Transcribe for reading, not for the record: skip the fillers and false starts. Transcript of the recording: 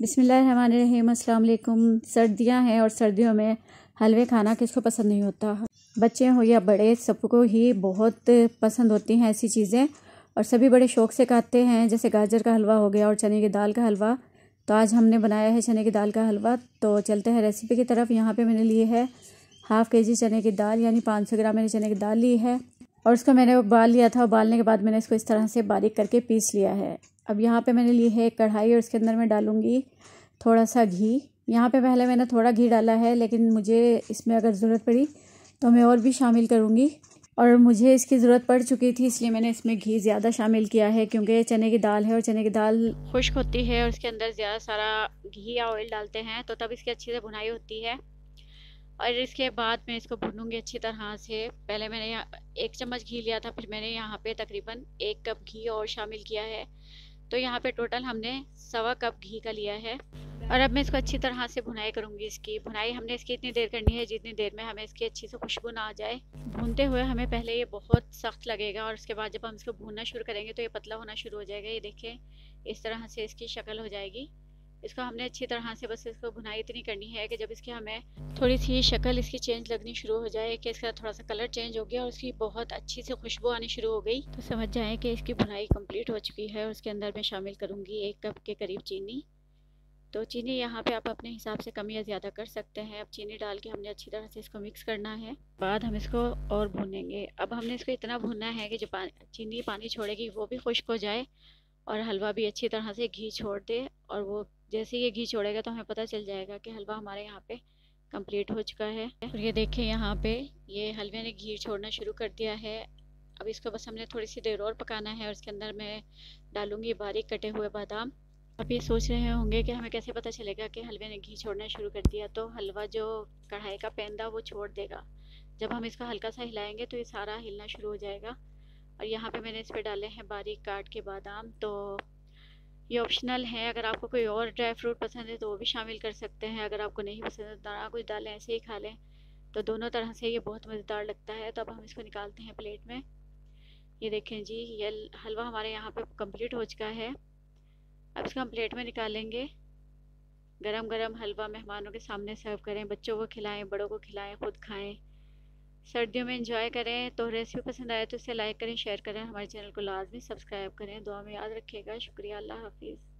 बिस्मिल्लाहिर्रहमानिर्रहीम। अस्सलाम वालेकुम। सर्दियां हैं और सर्दियों में हलवे खाना किसको पसंद नहीं होता। बच्चे हो या बड़े, सबको ही बहुत पसंद होती हैं ऐसी चीज़ें और सभी बड़े शौक़ से खाते हैं। जैसे गाजर का हलवा हो गया और चने की दाल का हलवा। तो आज हमने बनाया है चने की दाल का हलवा। तो चलते हैं रेसिपी की तरफ। यहाँ पे मैंने लिए है हाफ़ केजी चने की दाल, यानी 500 ग्राम मैंने चने की दाल ली है और उसको मैंने उबाल लिया था। उबालने के बाद मैंने इसको इस तरह से बारीक करके पीस लिया है। अब यहाँ पे मैंने ली है एक कढ़ाई और उसके अंदर मैं डालूँगी थोड़ा सा घी। यहाँ पे पहले मैंने थोड़ा घी डाला है, लेकिन मुझे इसमें अगर ज़रूरत पड़ी तो मैं और भी शामिल करूँगी और मुझे इसकी ज़रूरत पड़ चुकी थी, इसलिए मैंने इसमें घी ज़्यादा शामिल किया है। क्योंकि चने की दाल है और चने की दाल खुश्क होती है और उसके अंदर ज़्यादा सारा घी या ऑयल डालते हैं तो तब इसकी अच्छी से भुनाई होती है। और इसके बाद मैं इसको भूनूंगी अच्छी तरह से। पहले मैंने यहाँ 1 चम्मच घी लिया था, फिर मैंने यहाँ पे तकरीबन 1 कप घी और शामिल किया है। तो यहाँ पे टोटल हमने 1.25 कप घी का लिया है। और अब मैं इसको अच्छी तरह से भुनाई करूँगी। इसकी भुनाई हमने इसकी इतनी देर करनी है जितनी देर में हमें इसकी अच्छी से खुशबू ना आ जाए। भूनते हुए हमें पहले ये बहुत सख्त लगेगा और उसके बाद जब हम इसको भूनना शुरू करेंगे तो ये पतला होना शुरू हो जाएगा। ये देखें, इस तरह से इसकी शक्ल हो जाएगी। इसको हमने अच्छी तरह से बस इसको भुनाई इतनी करनी है कि जब इसकी हमें थोड़ी सी शक्ल इसकी चेंज लगनी शुरू हो जाए कि इसका थोड़ा सा कलर चेंज हो गया और उसकी बहुत अच्छी से खुशबू आनी शुरू हो गई, तो समझ जाएं कि इसकी भुनाई कंप्लीट हो चुकी है। और उसके अंदर मैं शामिल करूँगी 1 कप के करीब चीनी। तो चीनी यहाँ पे आप अपने हिसाब से कम या ज़्यादा कर सकते हैं। अब चीनी डाल के हमने अच्छी तरह से इसको मिक्स करना है। बाद हम इसको और भूनेंगे। अब हमने इसको इतना भूनना है कि जो चीनी पानी छोड़ेगी वो भी खुश्क हो जाए और हलवा भी अच्छी तरह से घी छोड़ दे। और वो जैसे ये घी छोड़ेगा तो हमें पता चल जाएगा कि हलवा हमारे यहाँ पे कंप्लीट हो चुका है। और ये देखें, यहाँ पे ये हलवे ने घी छोड़ना शुरू कर दिया है। अब इसको बस हमने थोड़ी सी देर और पकाना है और इसके अंदर मैं डालूँगी बारीक कटे हुए बादाम। आप ये सोच रहे होंगे कि हमें कैसे पता चलेगा कि हलवे ने घी छोड़ना शुरू कर दिया। तो हलवा जो कढ़ाई का पेंदा वो छोड़ देगा। जब हम इसको हल्का सा हिलाएंगे तो ये सारा हिलना शुरू हो जाएगा। और यहाँ पे मैंने इस पर डाले हैं बारीक काट के बादाम। तो ये ऑप्शनल है, अगर आपको कोई और ड्राई फ्रूट पसंद है तो वो भी शामिल कर सकते हैं। अगर आपको नहीं पसंद है तो ना कुछ डालें, ऐसे ही खा लें। तो दोनों तरह से ये बहुत मज़ेदार लगता है। तो अब हम इसको निकालते हैं प्लेट में। ये देखें जी, ये हलवा हमारे यहाँ पे कंप्लीट हो चुका है। अब इसको हम प्लेट में निकालेंगे। गरम गरम हलवा मेहमानों के सामने सर्व करें, बच्चों को खिलाएं, बड़ों को खिलाएं, खुद खाएं। सर्दियों में एंजॉय करें। तो रेसिपी पसंद आए तो इसे लाइक करें, शेयर करें, हमारे चैनल को लाजमी सब्सक्राइब करें। दुआ में याद रखिएगा। शुक्रिया। अल्लाह हाफिज़।